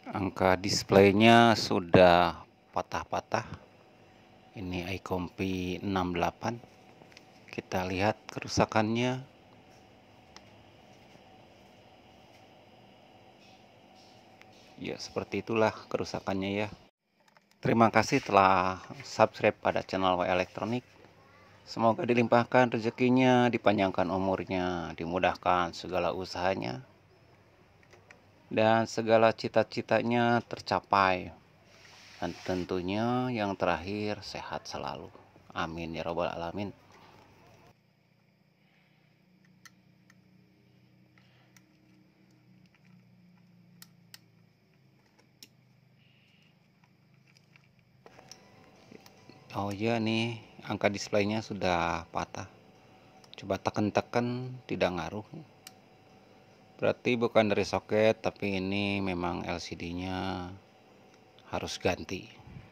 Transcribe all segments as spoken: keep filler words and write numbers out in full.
Angka displaynya sudah patah-patah. Ini iCompi enam delapan. Kita lihat kerusakannya. Ya, seperti itulah kerusakannya ya. Terima kasih telah subscribe pada channel W Elektronik. Semoga dilimpahkan rezekinya, dipanjangkan umurnya, dimudahkan segala usahanya, dan segala cita-citanya tercapai. Dan tentunya yang terakhir sehat selalu. Amin ya robbal alamin. Oh iya nih, angka displaynya sudah patah. Coba tekan-tekan tidak ngaruh. Berarti bukan dari soket, tapi ini memang L C D-nya harus ganti.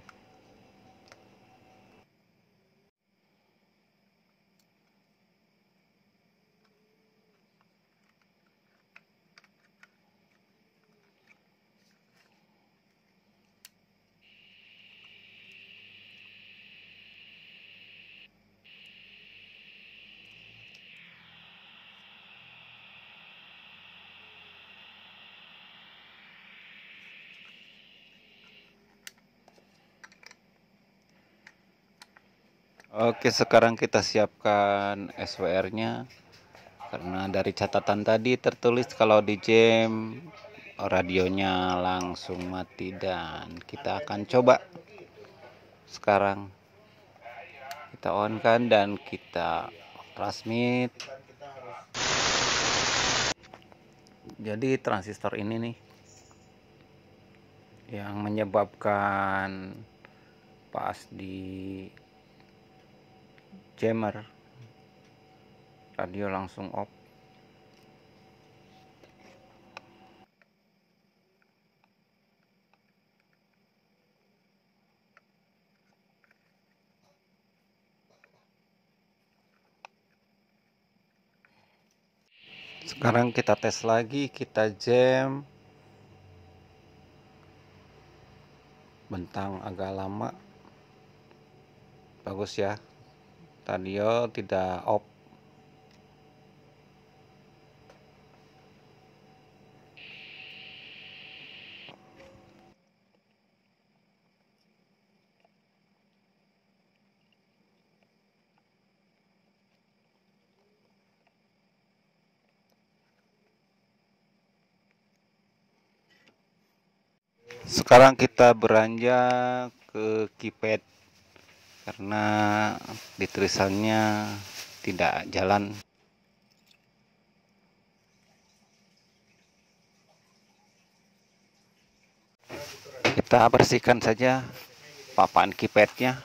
Oke, sekarang kita siapkan S W R-nya. Karena dari catatan tadi tertulis kalau di jam radionya langsung mati, dan kita akan coba sekarang. Kita on kan dan kita transmit. Jadi transistor ini nih yang menyebabkan pas di jammer radio langsung off. Sekarang kita tes lagi, kita jam. Bentang agak lama. Bagus ya. Radio tidak off. Sekarang kita beranjak ke keypad karena di tulisannya tidak jalan. Kita bersihkan saja papan keypadnya.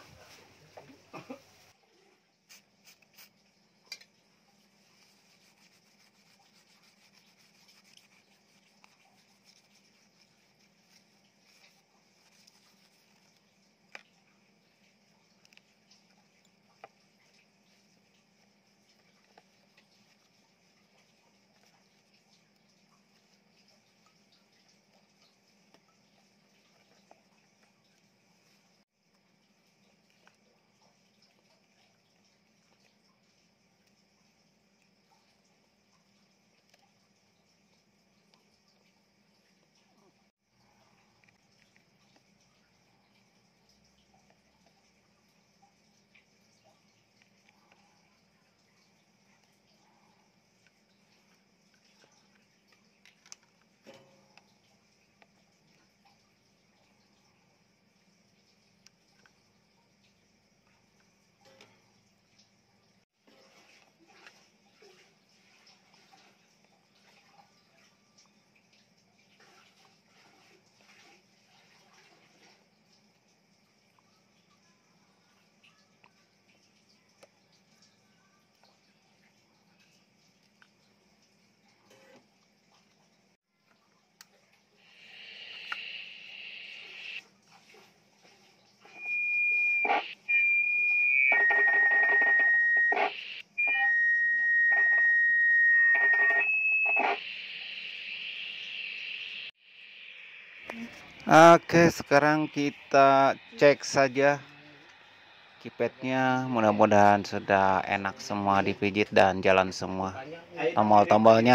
Oke, sekarang kita cek saja keypadnya, mudah-mudahan sudah enak semua dipijit dan jalan semua tombol-tombolnya.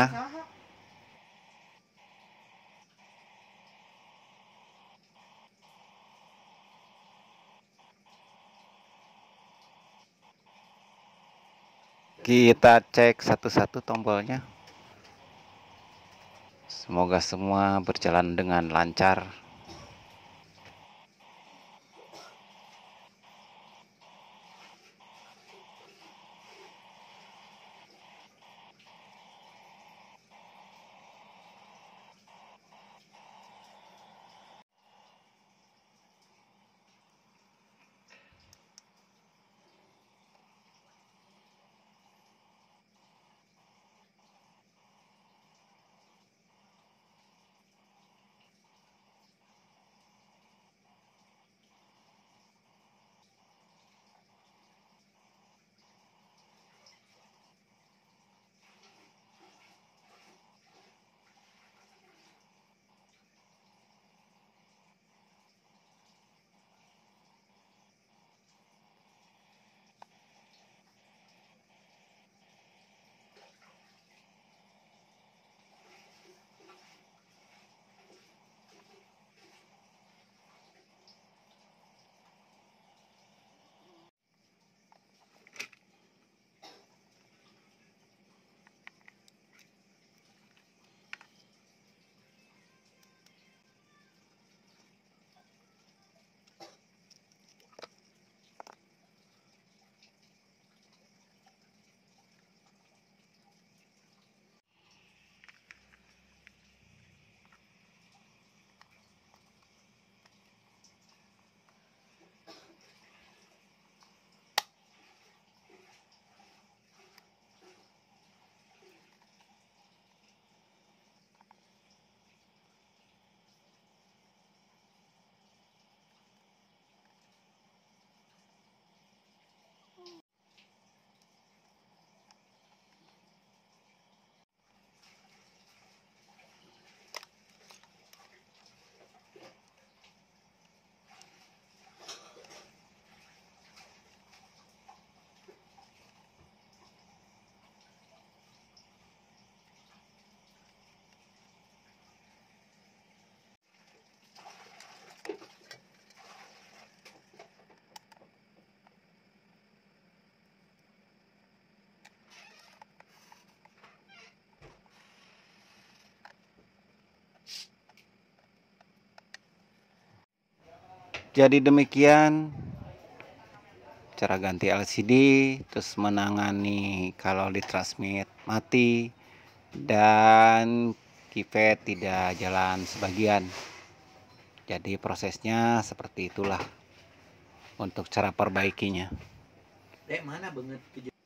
Kita cek satu-satu tombolnya. Semoga semua berjalan dengan lancar. Jadi demikian cara ganti L C D, terus menangani kalau di transmit mati dan keypad tidak jalan sebagian. Jadi prosesnya seperti itulah untuk cara perbaikinya. Dek, mana banget